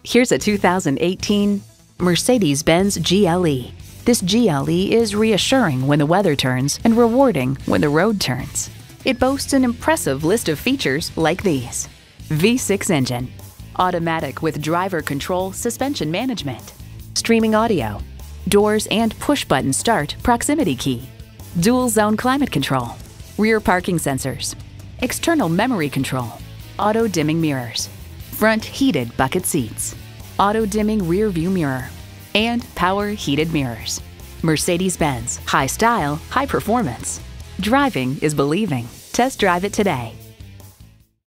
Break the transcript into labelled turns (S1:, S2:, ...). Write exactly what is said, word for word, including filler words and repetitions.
S1: Here's a two thousand eighteen Mercedes-Benz G L E. This G L E is reassuring when the weather turns and rewarding when the road turns. It boasts an impressive list of features like these: V six engine, automatic with driver control suspension management, streaming audio, doors and push-button start proximity key, dual zone climate control, rear parking sensors, external memory control, auto dimming mirrors, front heated bucket seats, auto dimming rear view mirror, and power heated mirrors. Mercedes-Benz, high style, high performance. Driving is believing. Test drive it today.